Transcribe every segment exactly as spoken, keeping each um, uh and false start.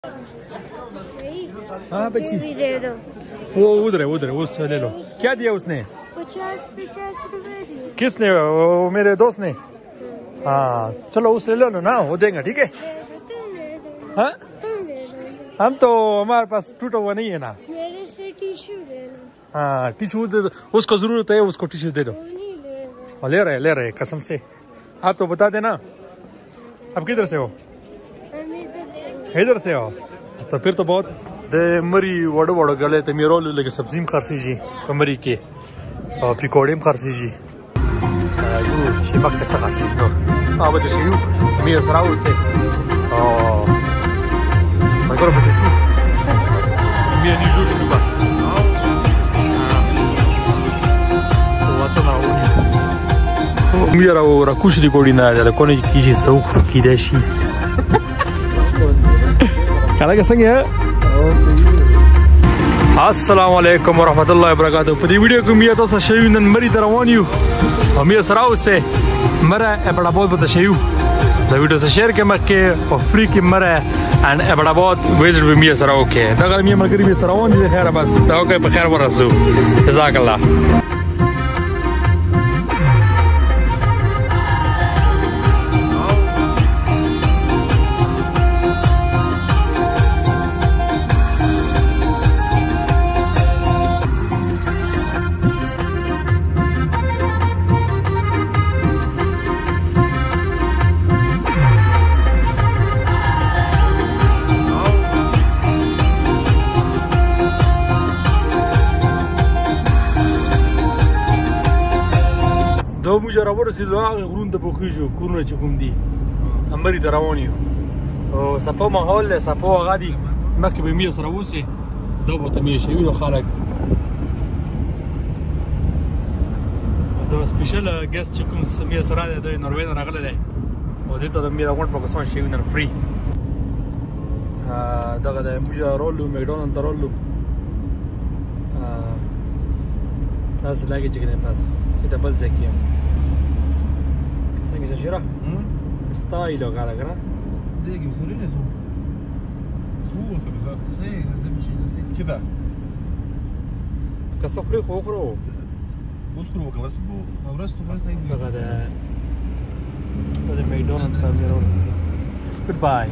हाँ बच्ची वो उधर है उधर है उस ले लो। क्या दिया उसने? पचास पचास रुपए दिए। किसने? वो मेरे दोस्त ने। हाँ चलो उससे ले लो ना, वो देंगे ठीक है। हाँ हम तो हमारे पास टूटा हुआ नहीं है ना। मेरे से टिश्यू ले लो। हाँ टिश्यू उसको जरूरत है, उसको टिश्यू दे दो। और ले रहे ले रहे कसम से। आप तो बता देना। अब किधर से हो? इधर से हो तो फिर तो बहुत दे मरी वड़ो वड़ो गले ते मेरो लगे सब्जी में खर्ची जी कमरी के और पकौड़े में खर्ची जी यू शिमक के साथ जी तो अब तो शियू मेरे सराउ से और मैं करो बच्चे से मेरे नीजू से बस वो तो ना वो मेरा वो रकुश दी कोड़ी ना यार कोने की चीज़ सौख की देशी क्या कैसे है? अस्सलाम वालेकुम वरहमतुल्लाहि वबरकातुहू। पदी वीडियो को मिया तो शयू नन मरी तरवानियो और मिया सराउ से मरा ए बड़ा बहुत बता शयू द वीडियो से शेयर के मक्के और फ्री के मरा एंड ए बड़ा बहुत विजिट भी मिया सराउ के दगर मिया मगरी मिया सरावन दी खैर बस दाओ के बखैर वरसू जज़ाकल्लाह। دو موجه راورسېدو هغه غرونو ته پوخېږو کورونه چې کوم دي همري ته روان یو او سپو ماحول دی سپو هغه دي مخکې به مې سره اوسې دا به ته مې شوي دو خلک د سپیشل ګیسټ چې کوم مې سره دی دی نروې نه راغلی دی او دې ته د مې راغونډ پاکستان شوي نن فري دغه دی موږ رولو مکډونالډ ته رولو داسې لګي چې کنه بس سیده بس ځای کې یم څنګه شجره ستایل وکړه کنه دې کې وسوري نه سو سو وسه بس سه زم شي چې دا که څه خوري خو خورو اوس خورو که بس بو اورستو بس هاي هغه ده د مکډونالډ ته مې ورسېدو ګډ بای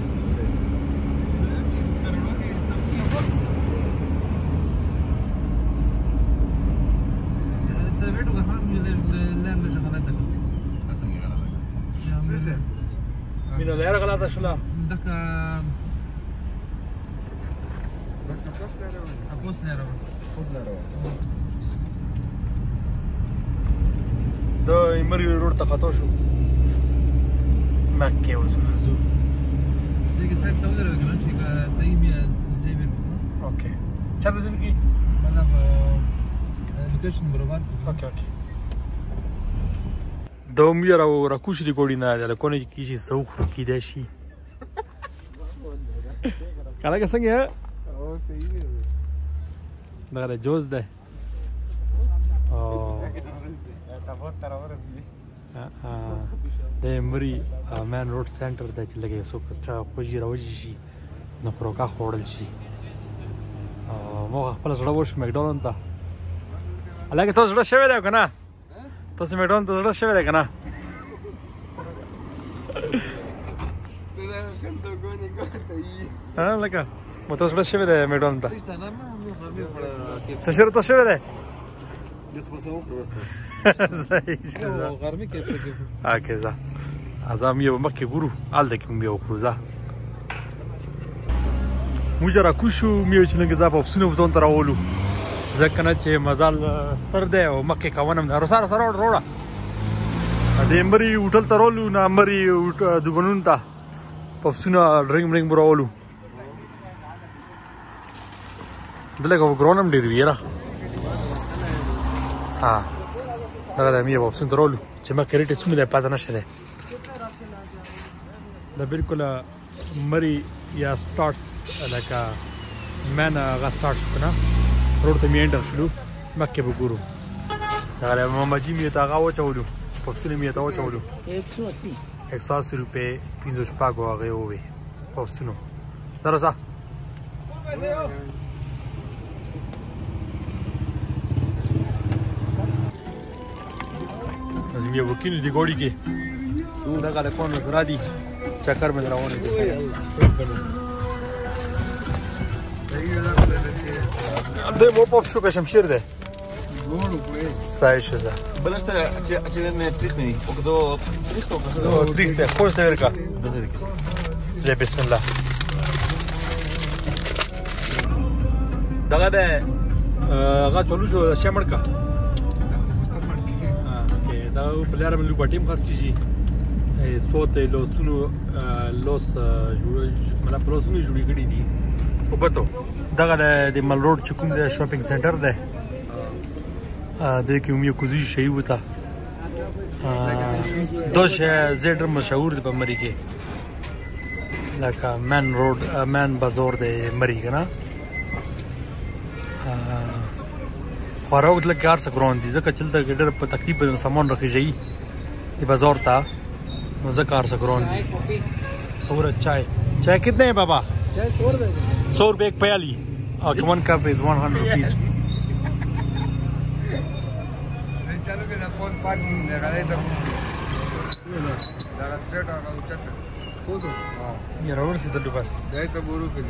مين اللي يرغل هذا شلا؟ عندك أبوس نيرو أبوس نيرو ده يمري رود تخطوشو مكة وزوزو ديك ساعة تقدر تقول شيء كتايمية زيمر أوكي شو هذا تبغي؟ أنا لوكيشن بروفار أوكي أوكي دو ميرا وراكوش دي كورينا على كوني كيشي سوخ كده شيء كلا كسنج يا أوه سيء ده على جوز ده أوه تبغى ترى ورزي آه ده مري مان رود سنتر ده تلاقي سوق استرا خوجي راوجي شيء نفروكا خورل شيء آه مو خلاص راوش ماكدونالد ده علاقة توز رش شوي ده كنا تاسو مېډون ته زړه شوی دی که نه لکه مو ته زړه شوی دی مېډون ته څه شروع ته شوی دی اوکې ځه ځه مې به مخکې ګورو هلته کې مې وکړو ځه موږ راکوز شو مې چې لږ ځه په پسونه ځان ته راولو ځکه نه چې مزال ستر دی او مخکې کوونه هم ده رسا رسا روړه روړه د مری هوټل ته رولو نه مری دوګنون ته په پسونه ډرینګ برینګ به راولو دلته خو ګران هم ډېر وي یاره ها دغه د مې په پسونه ته رولو چې مخکې ریټ یې څومره دی پاته نه شوی دا بلکل مری یا سټارټس لکه مین هغه سټارټس که نه روډ ته مې انټر شلو مخکې به ګورو دغه محمدجي مې ته هغه واچولو پپسونه مې ته واچولو एक सौ अस्सी रुपये पींजो छुपा को आ गए वो भी पप्सुनो दरअसल لازم یو وکیل دی ګوډي کې سو دا غل کون سره دي چکر مې راوونه دي د مو په شو کې شمشیر ده ګورو کوی سای شزه بلشت چې چې نه تخني او کدو تخته او کدو تخته خو څه ورکا زه بسم الله دغه ده هغه چلو شو شمړ کا دا بلاره من لوبا ټیم خرڅیږي صوت له سونو لوس مله پلوسونو جوړی کړی دي او پتو دغه د مل روډ چې کوم د شاپینګ سنټر ده د کوم یو کوزي شی وته دوش زیډر مشهور دی په مری کې لکه من روډ من بازار د مری کنه خواروت لگ کار سکرون دی زکه چلته ګډر په تقریبا سامان رخیږي دی بازار تا نو زکه کار سکرون دی اور چای چای कितने है बाबा चाय सौ रुपए सौ रुपए एक प्याली और one cup is one hundred rupees चलो के फोन पार्क लगा दे तो लगा स्ट्रेट और उचट कोसो हां ये रोड से तो बस गए तो बोरू के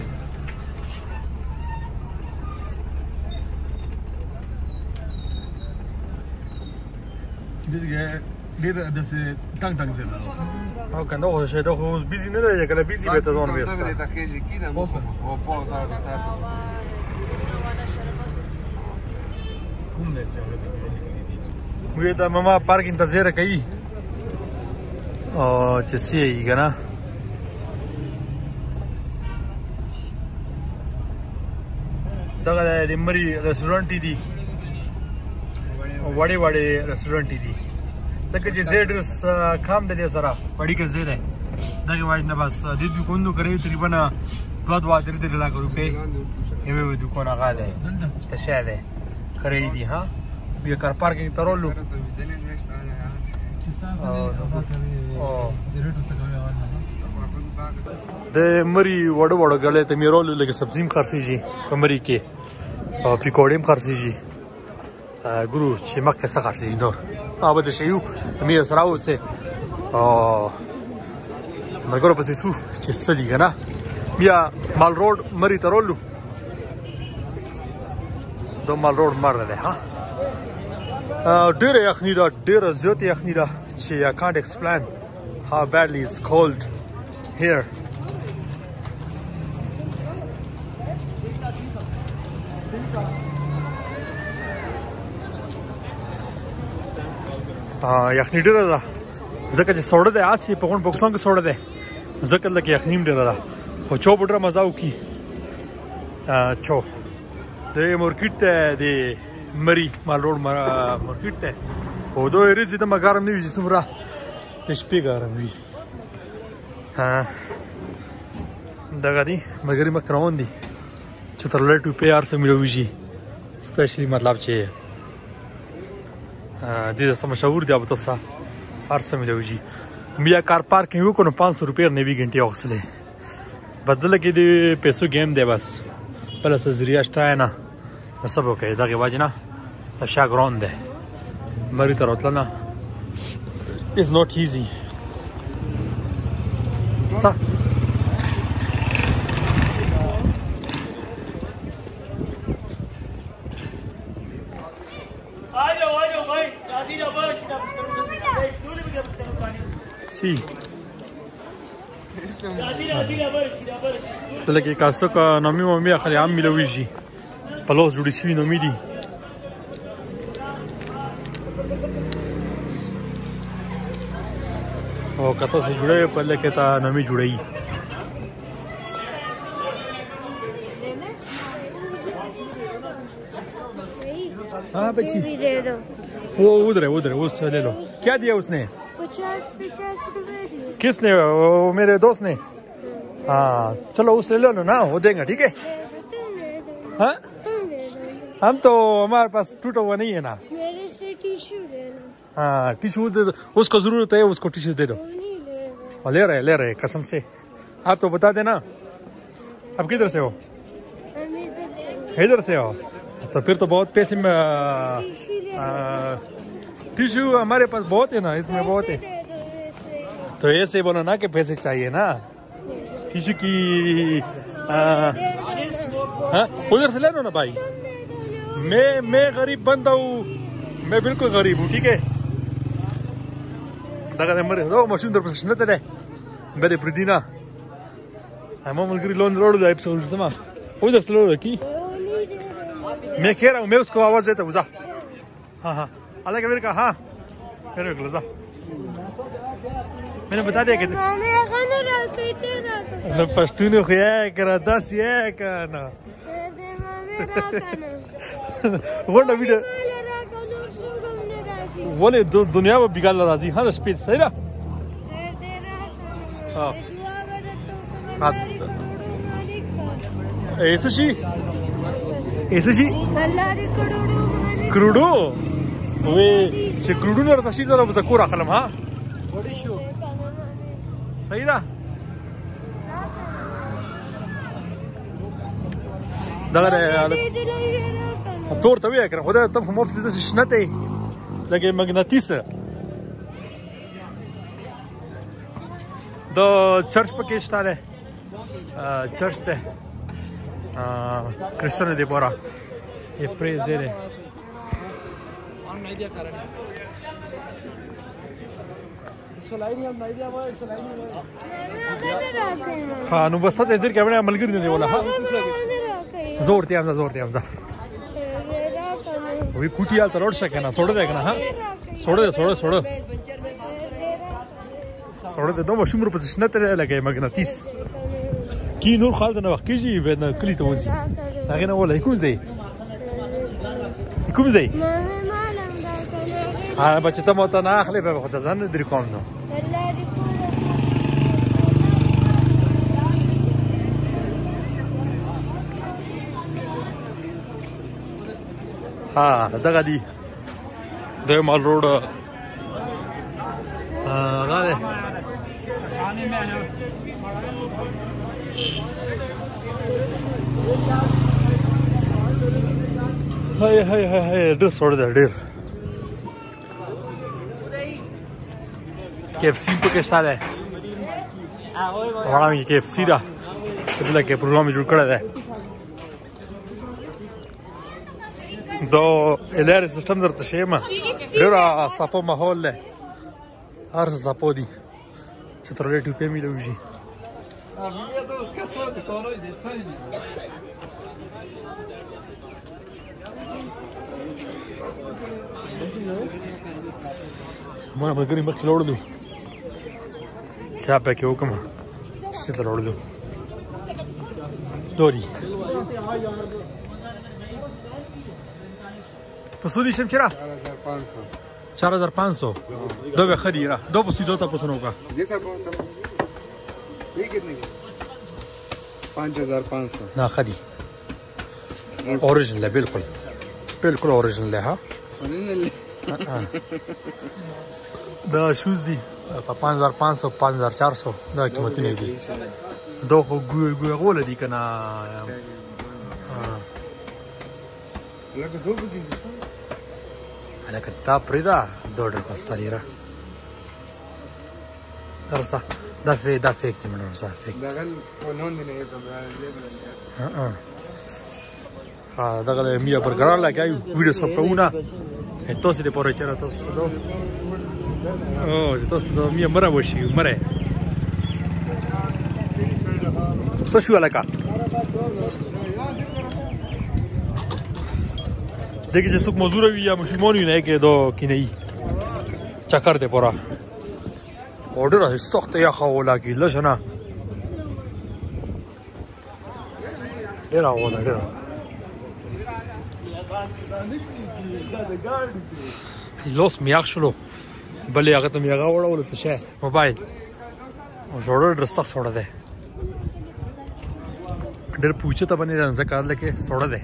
This guy did this tang tang zela. او کنده خو شه ته خو بیزی نه دی کله بیزی به ته ځون وېستا ته ته کېږي کینه او په تا تا کوم دی چې وې ته ماما پارک انتظار کوي او چې سی یې کنه دغه د مری ریسټورانټ دی وړي وړي ریسټورانټ دي لکه چې زیډ کام د دې سره وړي کې زیډ دغه واج نه بس د دې کوندو کوي تقریبا دوه دوه درې درې لک روپے یوه د کو نه غاده ته شه ده کوي دي ها بیا کار پارکینګ ترولو چې صاحب او د ریټو څخه د مری وړو وړو غلې ته میرولو لکه سبزیم خرڅيږي په مری کې او پکوړې خرڅيږي ګورو چې مکه څه خرڅي نور اوبه د شیو مې سره اوسه او مرګرو پسې سو چې سړي کنه بیا مال روډ مری ترولو دو مال روډ مر ده ها ډېر یخني دا ډېر زیات یخني دا چې I can't explain how badly it's cold here یخني ډېره ده ځکه چې سوړه ده آسی په غون پاکستان کې سوړه ده ځکه لکه یخني هم ډېره ده خو چو بډره مزه وکړي چو د مارکیټ ته د مری مال روډ مارکیټ ته خو دوی ریځي د مګارم نه وي چې څومره د شپې ګارم وي دغه دي مګري مک روان دي چې تر لټو په یار سره ملويږي سپیشلی مطلب چې دې سم مشهور دی ابو تاسو هر څه ملويږي بیا کار پارکینګ وکړو पाँच सौ روپے نه وی غنټه اوسله بدل کې دی پیسو گیم دی بس بل څه ذریعہ شته نه سبو کې دغه واجنه شاګرون ده مری تر وتلنه is not easy صح Sí. Dleke kaso ka nami mami akhali am milowiji. Palos judi siwi nami di. O kato se jude palle ke ta nami judai. हाँ बच्ची वो उधर है उधर उससे ले लो क्या दिया उसने पचास पचास रुपए दिए किसने वो मेरे दोस्त ने हाँ चलो उससे ले लो ना वो देंगे ठीक है हाँ हम तो हमारे पास टूटा हुआ नहीं है ना मेरे से टिश्यू ले लो हाँ टिश्यू उसको जरूरत है उसको टिश्यू दे दो ले रहे ले रहे कसम से आप तो बता देना आप किधर से हो इधर से हो तो फिर तो बहुत पैसे में टिश्यू हमारे पास बहुत है ना, इसमें बहुत है। तो ऐसे बोलो ना कि पैसे चाहिए ना टिश्यू की। हाँ उधर से ले लो ना भाई। मैं मैं गरीब बंदा हूँ, मैं बिल्कुल गरीब हूँ, ठीक है। दादा मेरे दो मशीन दर प्रश्न तेरे मेरे प्रीतिना हम मलगरी लोन रोड जाए एपिसोड से मां उधर से लोड की मैं कह रहा हूँ, मैं उसको आवाज देता हूँ जा। हाँ हाँ अलग मेरे का। हाँ मेरे को जा, मैंने बता दिया कि पश्तून खुया करा दस ये करना वो ना वीडियो बोले दुनिया में बिगाड़ राजी। हाँ स्पीड सही ना। हाँ ऐसे शी ऐसे शी करोड़ो वे से करोड़ो ना रहा शी तो बस कोरा कलम। हाँ सही ना। दगर तोर तभी है क्या खुदा तब हम ऑफिस से शनते लगे मगनातीस दो चर्च पर केस तारे चर्च ते क्रिश्चियन दे पोरा ये प्रेज दे रहे हाँ नु बस तो इधर क्या बने मलगिर नहीं दे बोला। हाँ जोर ते हमजा जोर ते हमजा वही कुटिया तो रोड सके ना सोड़ देगा ना। हाँ सोड़ दे सोड़ सोड़ सोड़ दे दो मशहूर पोजीशन तेरे लगे मगनातीस की नूर खालद ना वक्त जी बना कली توزي لكن والله يكون زي يكون زي ها بس تما تنا اخلي باخذ زن دري كومنو ها دغه دي د مال روډ غاله هاي هاي هاي هاي د سوړ د ډیر के एफ सी په کې ساده وړاندې के एफ सी دا دلته کې پروګرام جوړ کړی دی دو الار سیستم درته شیمه ډیر صفو ماحول له هر څه صفو دي چې تر ډېر ټوپې ملوږي ما ملګري مخکې لاړو دو چا پکې وکړم چې ته لاړو دو دوري پسودی شم چرا चार हजार पाँच सौ दो बे खरी रहा दो पसी दो तक पसंद होगा पाँच हजार पाँच सौ ना खरी ओरिजिनल है बिल्कुल बिल्कुल ओरिजिनल है। हाँ दा शूज दी पाँच हजार पाँच सौ पाँच हजार चार सौ दा कीमत नहीं दी दो को गुए गुए गोले दी कना أنا كتاب بريدا دور الفاستاليرا رصا ده في ده فيك من رصا فيك ده قال ونون دي نهي اه اه ده قال مية برجرار لا جاي فيديو سبكونا entonces de por echar todos todo oh entonces do mía mara وشي mara څه شو لکه देखिए जैसे मजूर भी या मुसलमान ही नहीं के दो कि नहीं चक्कर दे पूरा ऑर्डर है सख्त या खाओला की लशना डेरा वाला डेरा لوس مياخ شلو بلي هغه ته میاغه وړه ولته شه موبایل او جوړ ډر سخت سوړه ده ډر پوښتنه ته باندې رانځه کار لکه سوړه ده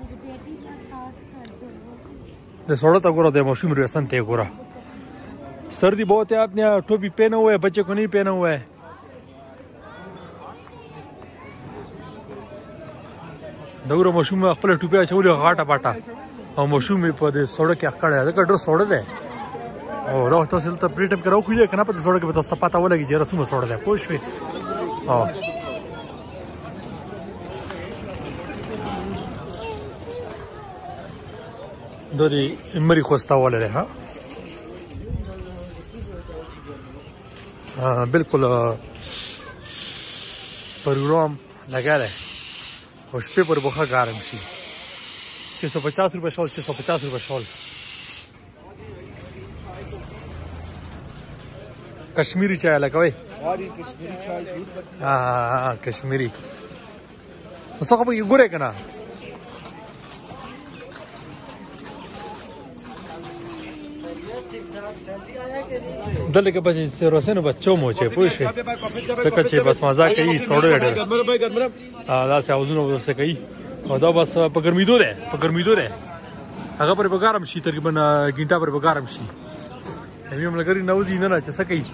د سوړه تا ګوره د ماشوم ریسن ته ګوره सर्दी बहुत है, आपने टोपी पहना हुआ है, बच्चे को नहीं पहना हुआ है। दौरा मशरूम में खपल टोपी अचौली घाटा पाटा और मशरूम में पदे सड़क के अकड़ है कड्रो सड़ दे और रो तो सिल तो प्रीटम के रोक हुई कना पते सड़क के तो पता वाला की जरा सुम सड़ दे पुश पे हां दोरी इमरी खोस्ता वाले है। हां हां बिल्कुल प्रोग्राम लगा रहे उस पे पर बुखा गारम सी छः सौ पचास रुपये शॉल छः सौ पचास रुपये शॉल कश्मीरी चाय लगा भाई हाँ हाँ हाँ कश्मीरी उसको कब ये गुरे कना दल के बच्चे से रोसे न बच्चों मोचे पूछे तो कच्चे बस मजाक कही सोडे अड़े हाँ दाल से आउज़ न से कही और दो बस पकड़ मीदो दे पकड़ मीदो दे अगर पर बगारम शी तकरीबन घंटा पर बगारम शी हमें हम लगा रही नवज़ी ना जैसा कही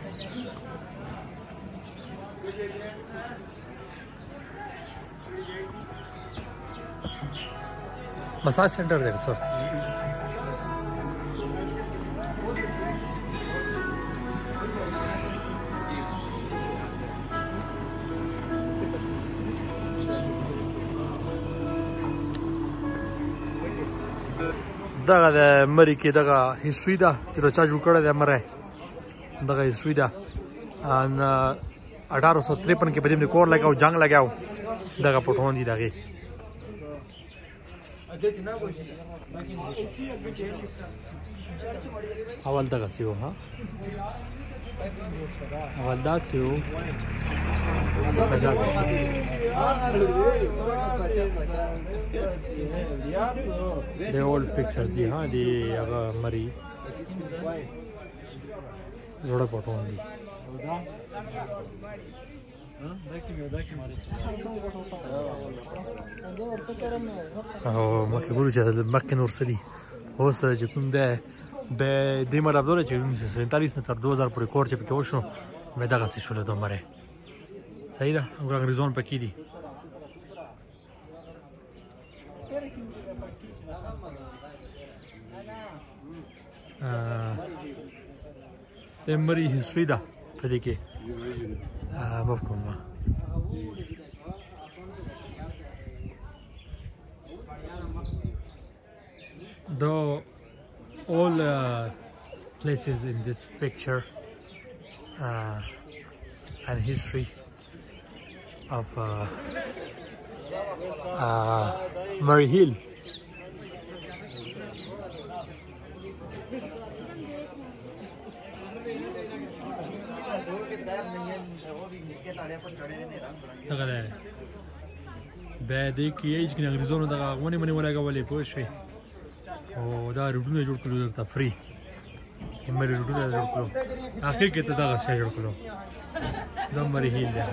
मसाज सेंटर देख सर दगा द मरी के दगा हिस्ट्री दा जो चार्ज उकड़ा द मरे दगा हिस्ट्री दा अन अठारह सौ तिरपन के बजे में कोर लगाओ जंग लगाओ दगा पठोन दी दगे हवाल दगा सियो हाँ हवाल दा सियो the old pictures दी हाँ दी अगर मरी जोड़ा फोटो दी हाँ मक्के गुरु चल मक्के नूर सदी हो सर जिकुम दे बे दिमाग अब दोले चुन से सैंतालीस ने तर दो हज़ार पूरे कोर्च पे क्या वशो मैं दगा से शुरू दो मरे सही ना उनका रिजोन पे की दी ते मरी हिस्ट्री दा फदी के मफहूम though all uh, places in this picture uh, and history of uh, uh, Murray Hill. दगा बैदे की एज की अंग्रेजों ने दगा वने मने वने का वाले पोश है ओ दा रुडने जोड़ कर लो फ्री मेरे रुडने जोड़ कर लो आखिर के दगा से जोड़ कर लो दम मरी हिल है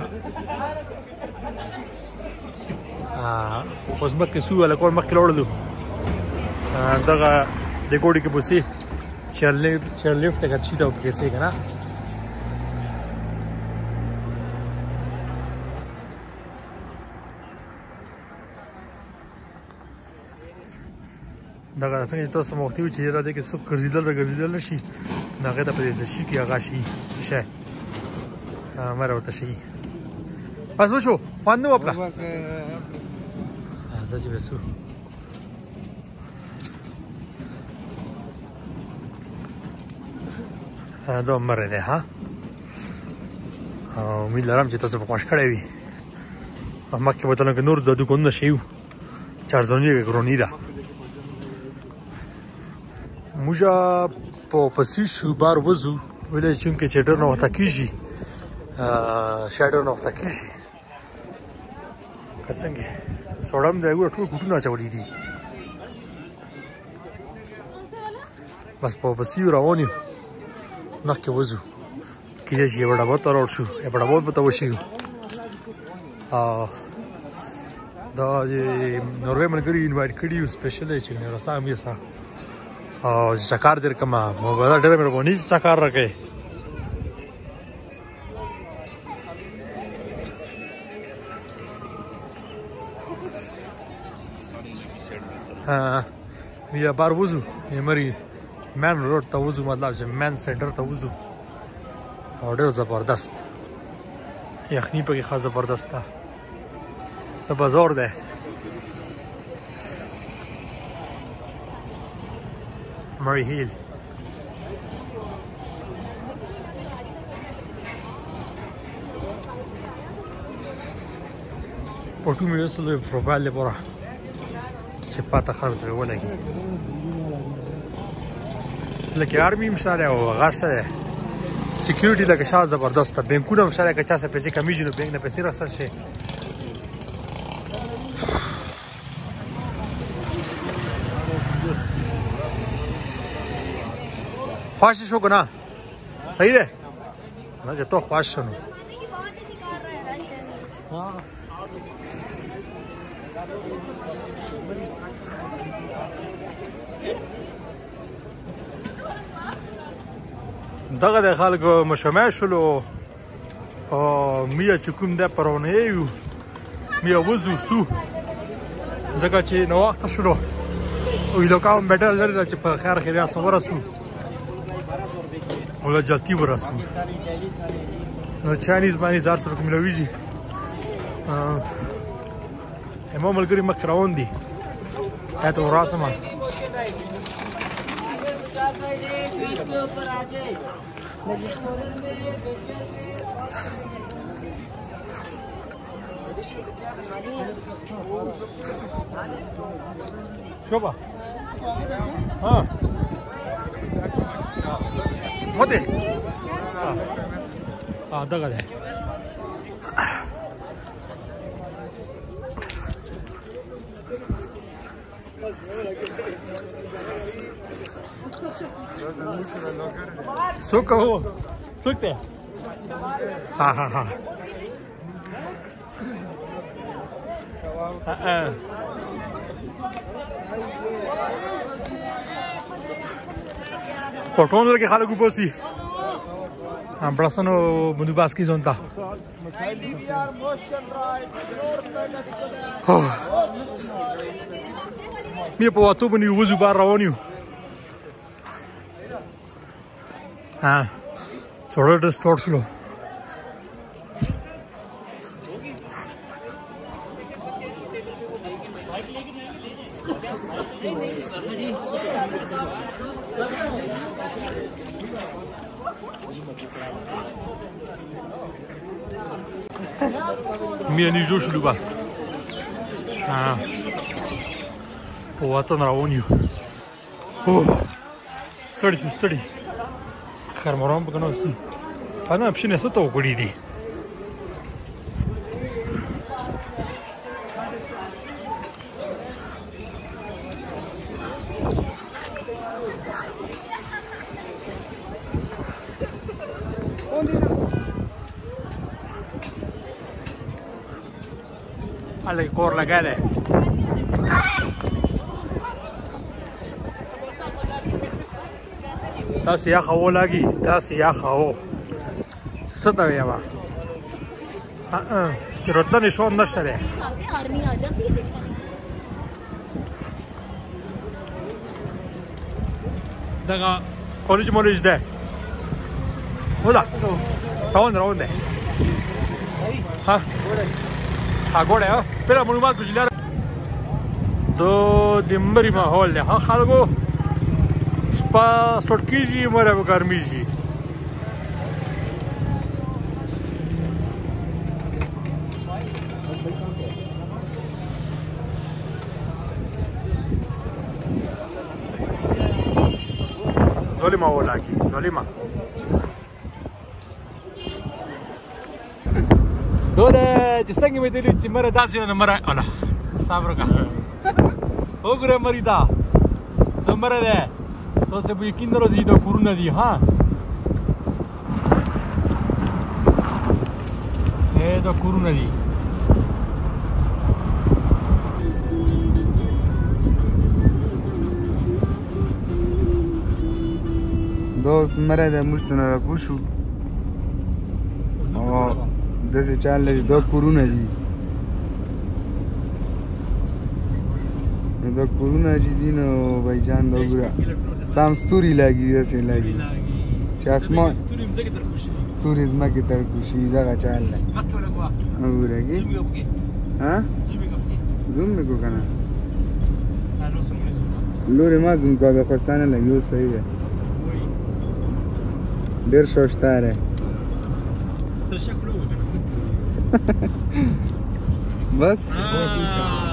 ah pues más que suba la cor más que lordo दगा देखोड़ी के पुसी चलने चल लिफ्ट का चीता उठ कैसे का ना दगा संग तो समोक्ति हुई चीज़ रहते कि सुख गर्जिदल र गर्जिदल नशी नागे तब ये शी की आकाशी शे हमारा होता शी बस वो शो पांडु अपना हाँ सच्ची बेसु हाँ दो मरे थे हाँ हाँ उम्मीद लगा मुझे तो सब पहुँच खड़े भी अब मक्के बोतलों के नूर दादू कौन नशी हूँ चार जोनी के क्रोनी दा मुझे पसीशु बार वजू वले चुनके चेटर न होता कीजी शेडर न होता कीजी कसंगे सोडम दे वो ठुक ठुक ना चवड़ी दी बस पसीशु रावनी ना के वजू कीजे ये बड़ा बहुत तरह शू ये बड़ा बहुत बताओ शी आ दा ये नॉर्वे में करी इनवाइट करी स्पेशल है चिन्ह रसाम ये सा او چکر در کما مو ډېر مهرباني چکر راکې ها بیا بار وځو یمري مین روډ ته وځو مطلب چې مین سنټر ته وځو او ډېر زبردست یخني پکې ښه زبردست ده د بازار دی Murray Hill. Por tu mira solo probable para se pata خرط ولا کی لکه آرمی مشاره او غاښه سکیورټي لکه شاه زبردست بانکونه مشاره که چا څه پیسې کمیږي نو بانک نه پیسې راخص شي خوش شو کنه صحیح ده نه چې تو خوش شنو دغه د خلکو مشمع شلو او میا چې کوم ده پرونه یو میا وزو سو ځکه چې نو وخت شلو او یو کوم بیٹل لري چې په خیر خیر صبر سو ولا جلتی ورسو نو چاینیز باندې زار سره کوملويږي همو ملګری مخ روان دي تاسو وراسمه شوبا ها مته اه دغه ده سوک هو سوک ده ها ها ها اه پټون لکه خلکو پوسی هم پلاسونو بندو باسکی زونتا می په واتو باندې وځو بار روانیو ها څوړل د سټور شلو میا نیجو شلو بس ها په وطن روانیو اوه ستړي شو ستړي خیر مرام پکې نو سي انا په شنه ستو وګړي دي Alle cor la gare دا سیاخ هو لاګي دا سیاخ هو څه دا ویما ا ا راتلنې شو نشته ده دغه کالج مولج ده ولا روان روان ده ها agora é pela monumental do Gilar do de mari mahol ne ha khalgo spa stotkiji mara garmiji zolima wala ki zolima دوله چې څنګه مې دلی چې مره داسې نه مره اله صبر وکړه وګوره مری دا ته مره ده تاسو به یقین راځي دا کورونه دي ها اے دا کورونه دي دا اوس مری دی موږ ته نه راکوز شو او داسې چال لري دا کورونه دي نو دا کورونه چې دي نو بایجان دا وګوره سم ستوري لګي داسې لګي چې اسمان ستوري ځمکې ته کوشي دغه چال دی وګوره کې ها زوم مې کو که نه لورې ما زوم کوه بیا خوستا نه لګي اوس صحیح دی ډېر شوشته دی بس